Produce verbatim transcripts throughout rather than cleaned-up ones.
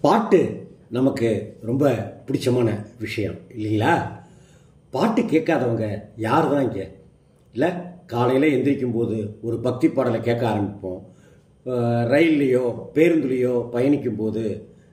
பாட்டு நமக்கு ரொம்ப பிடிச்சமான விஷயம் இல்லைங்களா? பாட்டு கேட்காதவங்க யார் தான் இங்கே இல்லை? காலையில் எந்திரிக்கும் போது ஒரு பக்தி பாடலை கேட்க ஆரம்பிப்போம். ரயில்லையோ பேருந்துலேயோ பயணிக்கும் போது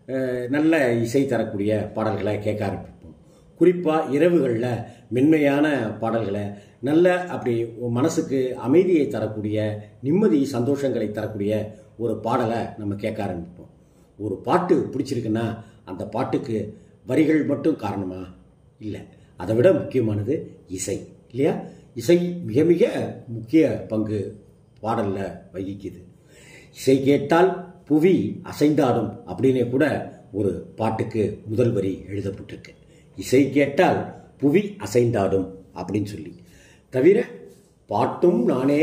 நல்ல இசை தரக்கூடிய பாடல்களை கேட்க ஆரம்பிப்போம். குறிப்பாக இரவுகளில் மென்மையான பாடல்களை, நல்ல அப்படி மனசுக்கு அமைதியை தரக்கூடிய, நிம்மதி சந்தோஷங்களை தரக்கூடிய ஒரு பாடலை நம்ம கேட்க ஆரம்பிப்போம். ஒரு பாட்டு பிடிச்சிருக்குன்னா அந்த பாட்டுக்கு வரிகள் மட்டும் காரணமா? இல்லை, அதை விட முக்கியமானது இசை இல்லையா? இசை மிக மிக முக்கிய பங்கு பாடலில் வகிக்குது. இசை கேட்டால் புவி அசைந்தாடும் அப்படின்னே கூட ஒரு பாட்டுக்கு முதல் வரி எழுதப்பட்டிருக்கு. இசை கேட்டால் புவி அசைந்தாடும் அப்படின்னு சொல்லி. தவிர பாட்டும் நானே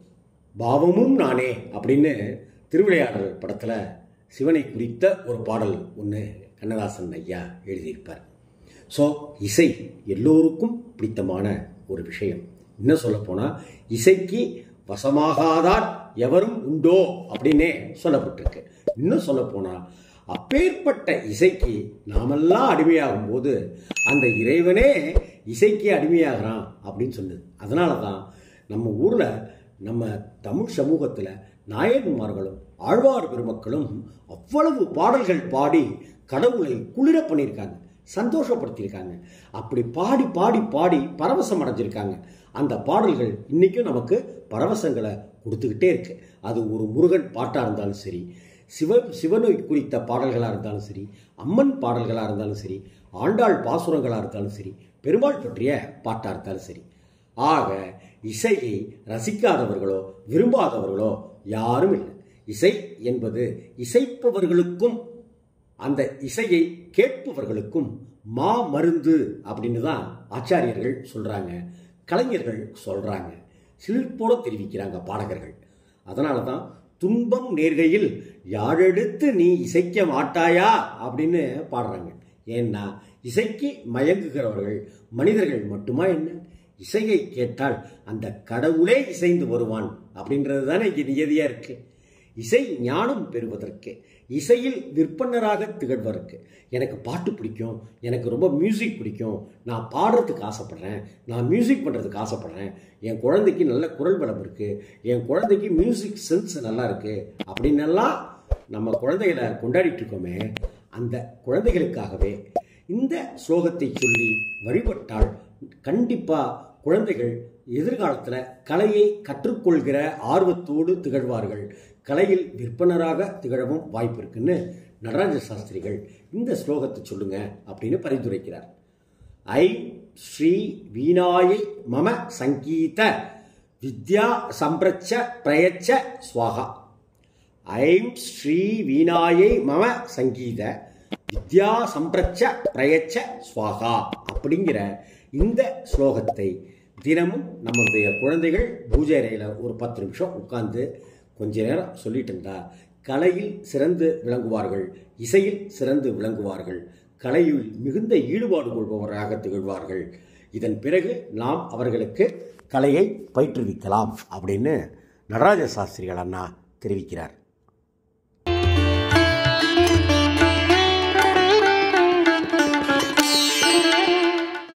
பாவமும் நானே அப்படின்னு திருவிளையாடல் படத்தில் சிவனை குறித்த ஒரு பாடல் ஒன்று கண்ணதாசன் ஐயா எழுதியிருப்பார். ஸோ இசை எல்லோருக்கும் பிடித்தமான ஒரு விஷயம். இன்னும் சொல்லப்போனால் இசைக்கு வசமாகாதார் எவரும் உண்டோ அப்படின்னே சொல்லப்பட்டிருக்கு. இன்னும் சொல்லப்போனால் அப்பேற்பட்ட இசைக்கு நாமெல்லாம் அடிமையாகும் போது அந்த இறைவனே இசைக்கு அடிமையாகிறான் அப்படின்னு சொன்னது. அதனால தான் நம்ம ஊரில் நம்ம தமிழ் சமூகத்தில் நாயன்மார்களும் ஆழ்வார் பெருமக்களும் அவ்வளவு பாடல்கள் பாடி கடவுளை குளிர பண்ணியிருக்காங்க, சந்தோஷப்படுத்தியிருக்காங்க. அப்படி பாடி பாடி பாடி பரவசம் அடைஞ்சிருக்காங்க. அந்த பாடல்கள் இன்றைக்கும் நமக்கு பரவசங்களை கொடுத்துக்கிட்டே இருக்கு. அது ஒரு முருகன் பாட்டாக இருந்தாலும் சரி, சிவ சிவனை குறித்த பாடல்களாக இருந்தாலும் சரி, அம்மன் பாடல்களாக இருந்தாலும் சரி, ஆண்டாள் பாசுரங்களாக இருந்தாலும் சரி, பெருமாள் பற்றிய பாட்டாக இருந்தாலும் சரி. ஆக இசையை ரசிக்காதவர்களோ விரும்பாதவர்களோ யாரும் இல்லை. இசை என்பது இசைப்பவர்களுக்கும் அந்த இசையை கேட்பவர்களுக்கும் மா மருந்து அப்படின்னு தான் ஆச்சாரியர்கள் சொல்கிறாங்க, கலைஞர்கள் சொல்கிறாங்க, சிலிர்ப்போட தெரிவிக்கிறாங்க பாடகர்கள். அதனால தான் துன்பம் நேர்கையில் யாழெடுத்து நீ இசைக்க மாட்டாயா அப்படின்னு பாடுறாங்க. ஏன்னா இசைக்கு மயங்குகிறவர்கள் மனிதர்கள் மட்டுமா என்ன? இசையை கேட்டால் அந்த கடவுளே இசைந்து வருவான் அப்படின்றது தானே இங்கே நியதியாக இருக்கு. இசை ஞானம் பெறுவதற்கு, இசையில் விற்பனராக திகழ்வதற்கு. எனக்கு பாட்டு பிடிக்கும், எனக்கு ரொம்ப மியூசிக் பிடிக்கும், நான் பாடுறதுக்கு ஆசைப்பட்றேன், நான் மியூசிக் பண்ணுறதுக்கு ஆசைப்பட்றேன், என் குழந்தைக்கு நல்ல குரல் வளம் இருக்குது, என் குழந்தைக்கு மியூசிக் சென்ஸ் நல்லா இருக்குது அப்படின்னெல்லாம் நம்ம குழந்தைகளை கொண்டாடிட்டு இருக்கோமே, அந்த குழந்தைகளுக்காகவே இந்த ஸ்லோகத்தை சொல்லி வழிபட்டால் கண்டிப்பாக குழந்தைகள் எதிர்காலத்தில் கலையை கற்றுக்கொள்கிற ஆர்வத்தோடு திகழ்வார்கள். கலையில் விற்பனராக திகழவும் வாய்ப்பு இருக்குன்னு நடராஜ சாஸ்திரிகள் இந்த ஸ்லோகத்தை சொல்லுங்க அப்படின்னு பரிந்துரைக்கிறார். ஐ ஸ்ரீ வீணாயை மம சங்கீத வித்யா சம்பிரச்ச பிரயச்ச ஸ்வாகா. ஐம் ஸ்ரீ வீணாயை மம சங்கீத வித்யா சம்பிரச்ச பிரயச்ச ஸ்வாகா அப்படிங்கிற இந்த ஸ்லோகத்தை தினமும் நம்முடைய குழந்தைகள் பூஜை அறையில் ஒரு பத்து நிமிஷம் உட்கார்ந்து கொஞ்ச நேரம் சொல்லிட்டு இருந்தா கலையில் சிறந்து விளங்குவார்கள், இசையில் சிறந்து விளங்குவார்கள், கலையில் மிகுந்த ஈடுபாடு கொள்பவராக திகழ்வார்கள். இதன் பிறகு நாம் அவர்களுக்கு கலையை பயிற்றுவிக்கலாம் அப்படின்னு நடராஜ சாஸ்திரிகள் அண்ணா தெரிவிக்கிறார்.